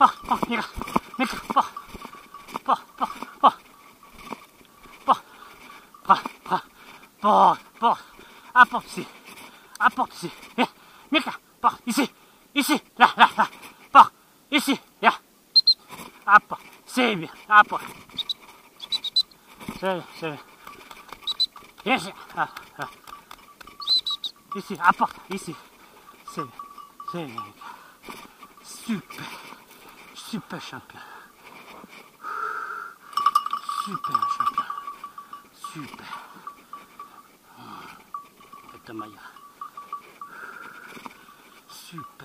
Apporte ici. Apporte ici. Viens. Mika, porte ici. Ici. Là. Porte ici. Viens. Apporte. C'est bien. Apporte. C'est bien. Viens. Ici. Apporte. Ici. C'est bien. C'est bien, Mika. Super champion. Super champion. Super. Bête Maya. Super.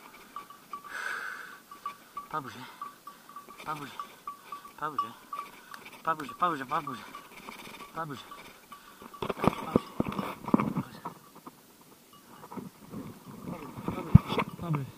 Pas bouger. Pas bouger. Pas bouger. Pas bouger. Pas bouger. Pas bouger. Pas bouger. Pas bouger.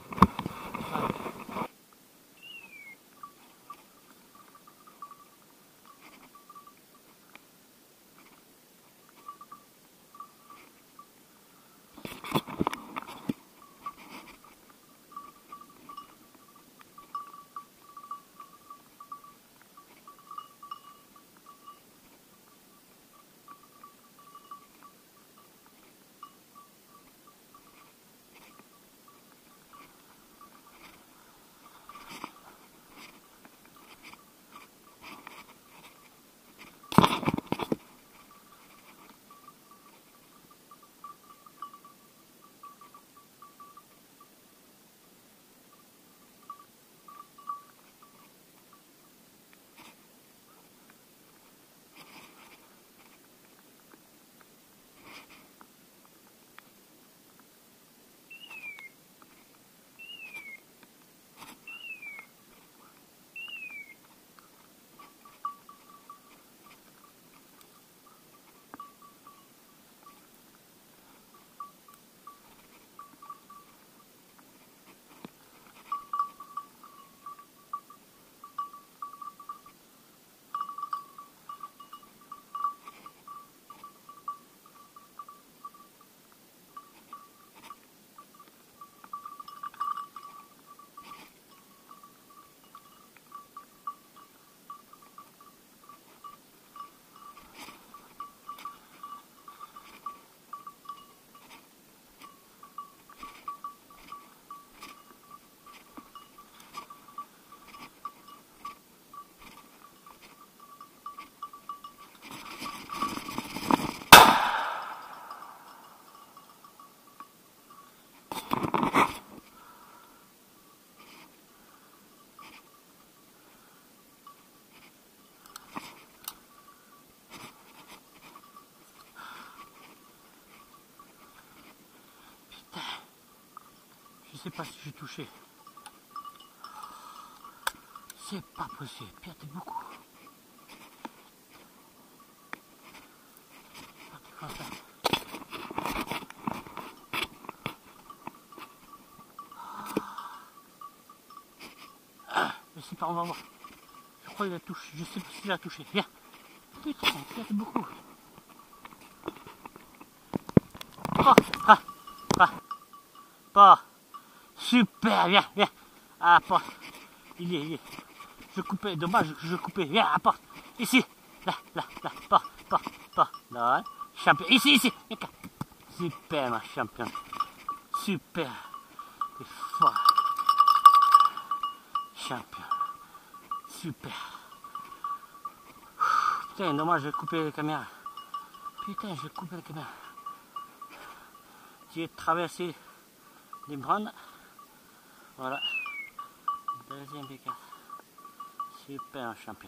Je sais pas si j'ai touché. C'est pas possible. Pierre, t'es beaucoup. Comme ça. Je sais pas, on va voir. Je crois qu'il a touché. Je sais pas s'il a touché. Viens. Putain, Pierre, t'es beaucoup. Pas. Super, viens. Apporte. Il est. Je coupais, dommage que je coupais. Viens, apporte. Ici. Là. Pas. Là. Champion. Ici. Super, ma champion. Super. T'es fort. Champion. Super. Putain, dommage, j'ai coupé la caméra. J'ai traversé les brandes. Voilà. Deuxième P4. Super champion.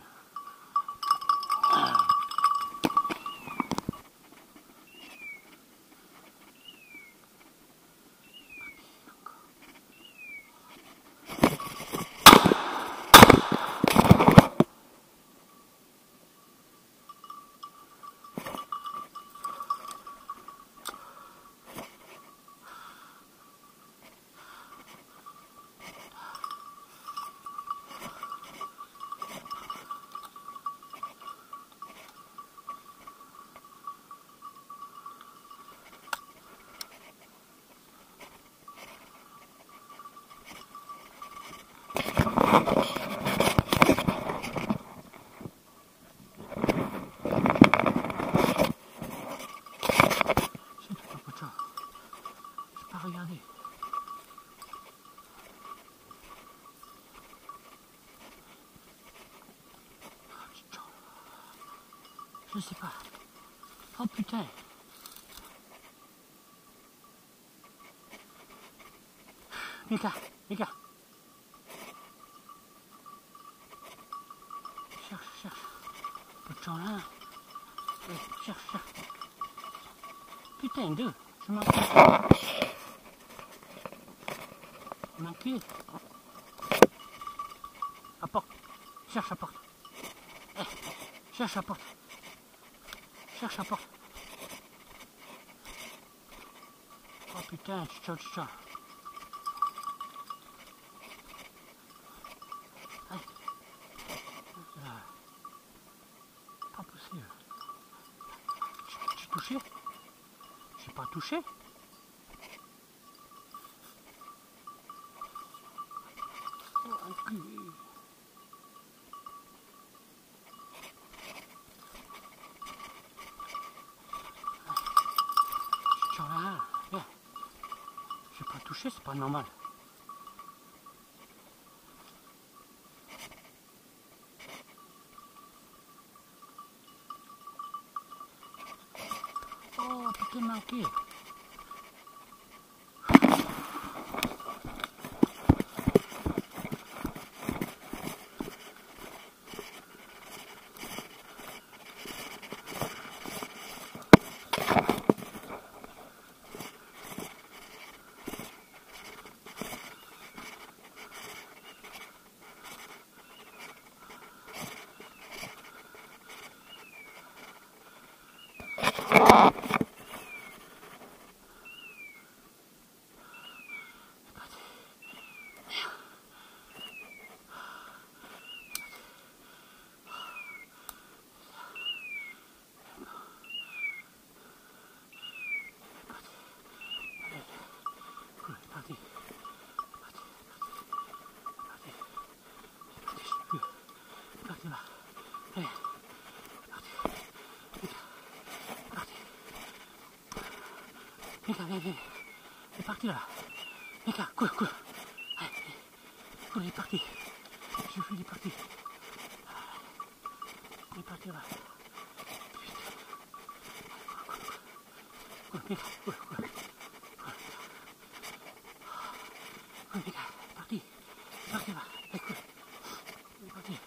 Je sais pas. Oh putain. Mika, Mika. Cherche. Pas de gens là. Cherche. Putain, deux. Je manqué. À porte. Cherche à porte. Cherche à porte. Oh putain, ciao. Pas possible. J'ai touché? J'ai pas touché? Oh, enculé. Ciao là, viens. J'ai pas touché, c'est pas normal. Oh putain, manqué. Parti là. Allez. Parti. Mika, viens. Il est parti là. Mika, cours. Allez. Cours, il est parti. Je fais, il est parti. Il est parti là. Cours, Mika, cours. Cours, Mika, parti. Parti là. Allez, cours. Il est parti.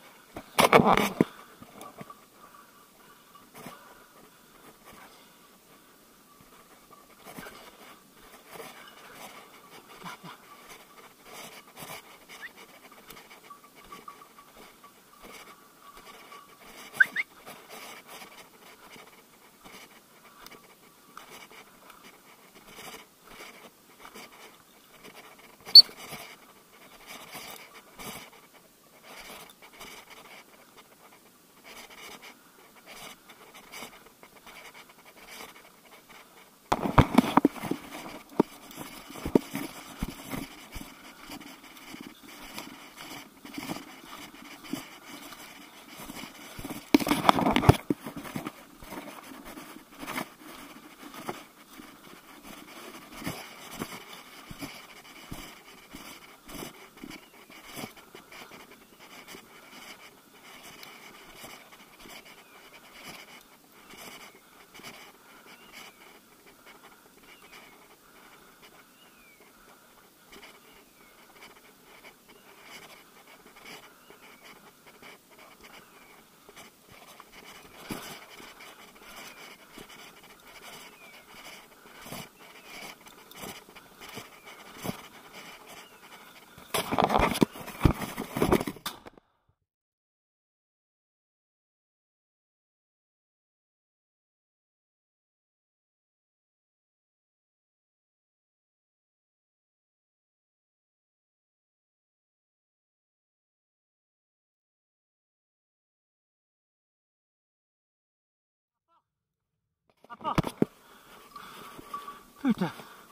À porte. Putain.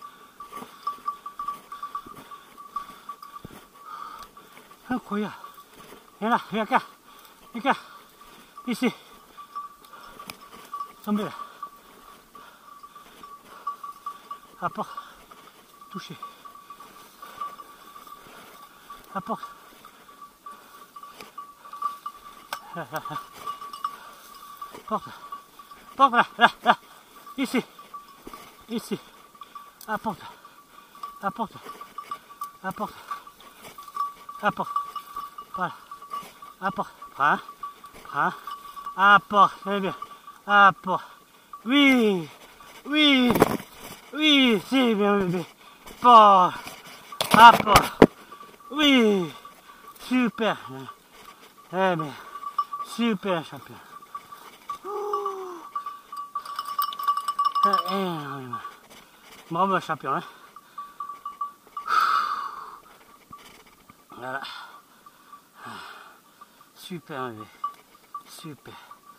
Incroyable. Viens là, Mika. Ici. Tombez là. À porte. Touché. À porte. Porte. porte là, là, là. Ici. Ici. Apporte. Apporte. Apporte. Apporte. Voilà. Apporte. Prends. Prends. Apporte. Très bien. Apporte. Oui. Oui. Oui. C'est bien, bébé. Porte. Apporte. Oui. Super. Très bien. Super champion. Bravo champion. Hein. Voilà. Super bébé. Super.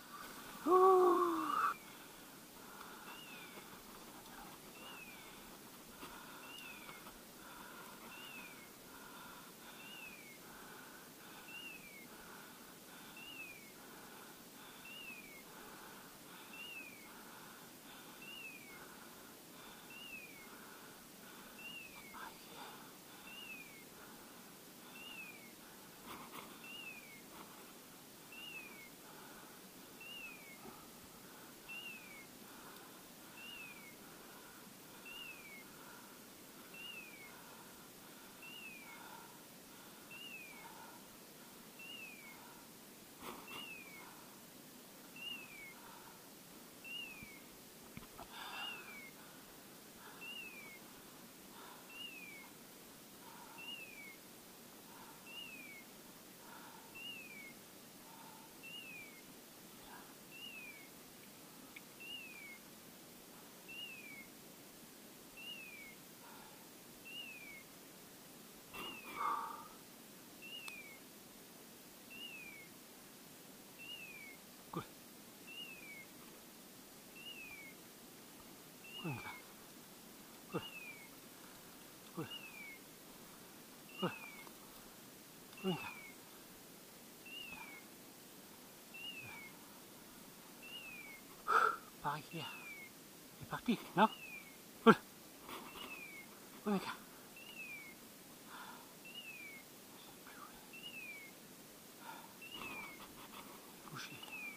Par hier. C'est parti, non? Cool. Cool, couché.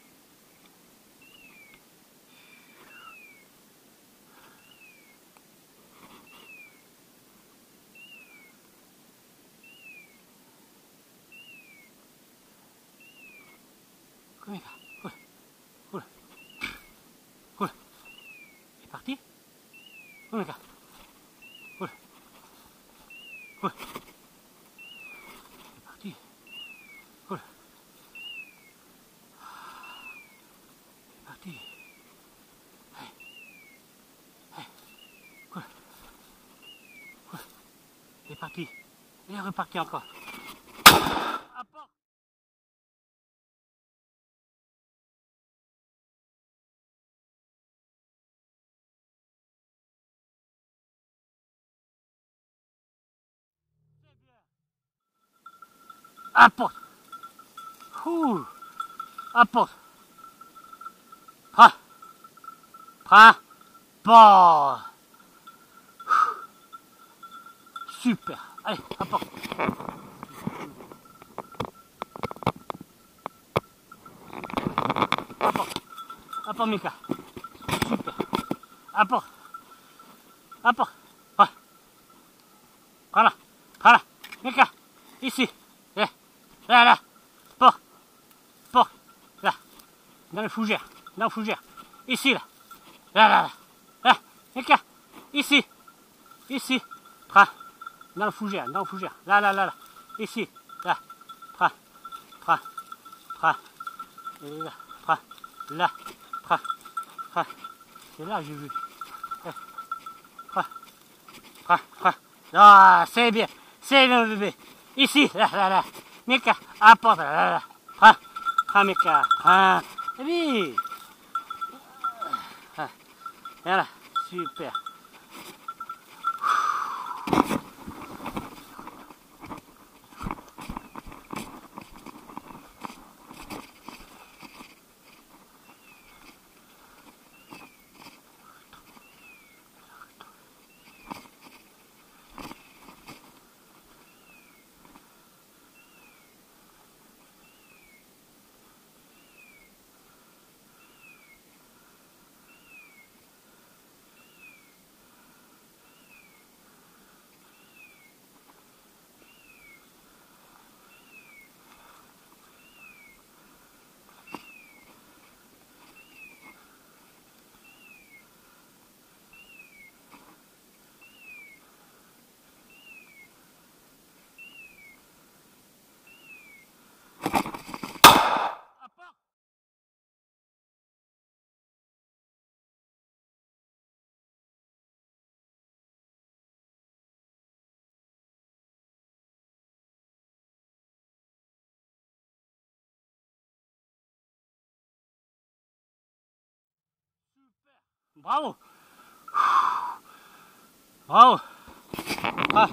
Cool, cool. Cool. Cool. C'est parti? Cool, cool. Cool. C'est parti. Cool. C'est parti. Hey. Hey. Cool. Cool. C'est parti. Et reparti encore. Apporte. Apporte. Ouh. Apporte. Prends. Prends. Bon. Super. Allez, apporte. Apporte. Apporte, Mika. Super. Apporte. Apporte. Prends. Prends là. Prends là. Mika. Ici. Là. Là, là. Porte. Porte. Là. Dans le fougère. Dans le fougère. Ici, là. Là, là, là. Là. Mika. Ici. Ici. Prends. Dans le fougère. Dans le fougère. Là, là, là, là. Ici. Là. Prends. Prends. Prends. Et là. Prends. Là. Prends. Prends. C'est là que j'ai vu. Prends. Prends. Prends. Ah, c'est bien. C'est bien, bébé. Ici. Là, là, là. Mika. Apporte. Là, là, là. Prends. Prends, Mika. Prends. Oui. Voilà. Super. Bravo. Bravo. Ah.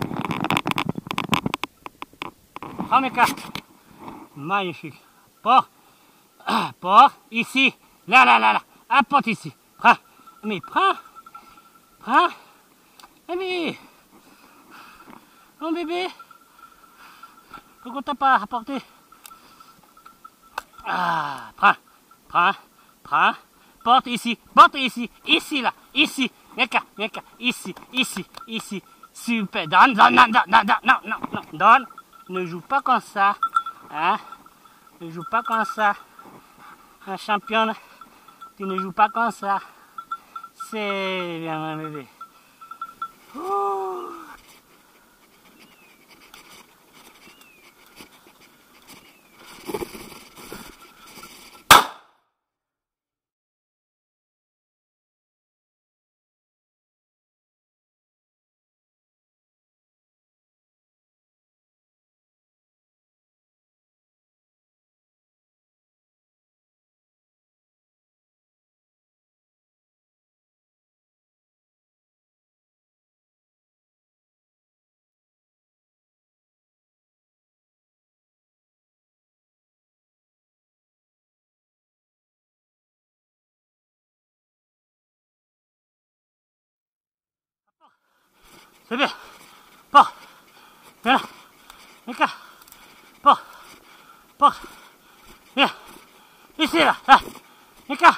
Prends mes cartes. Magnifique. Porte. Porte. Ici. Là, là, là, là. Apporte ici. Prends. Mais prends. Prends. Mais. Mon bébé. Pourquoi t'as pas apporté? Ah, prends. Prends. Prends. Porte ici. Porte ici. Ici, là. Ici. Viens cá. Ici. Ici. Ici. Super. Donne, donne, non, non, non, non, non, non. Donne. Ne joue pas comme ça. Hein? Ne joue pas comme ça. Un championne. Tu ne joues pas comme ça. C'est bien, mon bébé. Ouh. C'est bien. Porte. Viens là. Viens cá. Porte. Porte. Viens. Ici là. Là. Viens cá.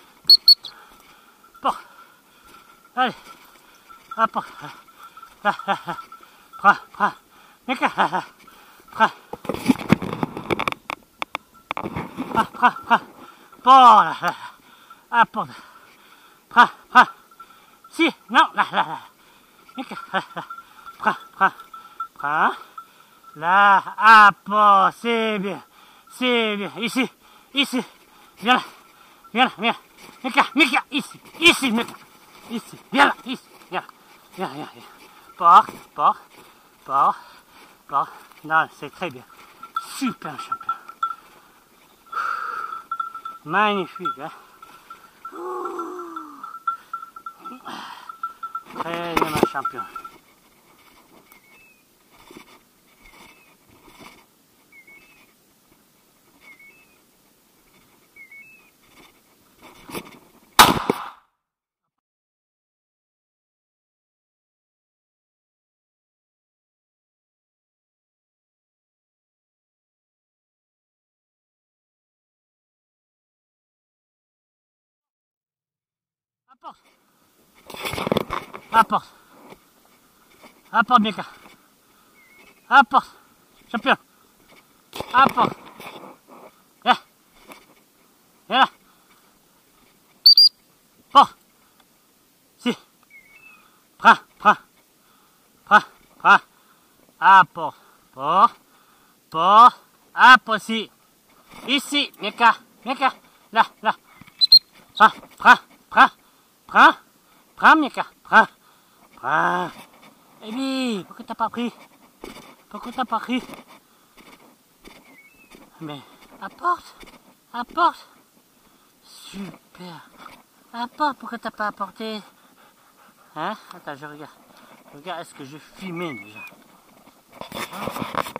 Porte. Allez. Ah, porte. Là, là, là. Prends, prends. Viens cá. Là, là. Prends. Prends, prends, prends. Porte. Là, là. Ah, porte. Prends, prends. Si. Non. Là, là, là. Viens cá. Là, là. Prends, prends. Prends. Là, apporte, c'est bien, ici, ici, viens là, viens là, viens, Mika, ici, Mika, ici, viens là, ici, viens, viens, porte, non, c'est très bien, super champion, magnifique, hein, très bien mon champion. Apporte, Mika. Apporte, champion. Apporte. Viens. Viens là. Porte. Si. Prends. Apporte. Porte. Apporte ici. Ici, Mika. Là. Prends, Mika. Prends. Eh bien, pourquoi t'as pas pris? Mais, apporte. Super. Apporte, pourquoi t'as pas apporté? Hein? Attends, je regarde. Regarde, est-ce que je filmais déjà?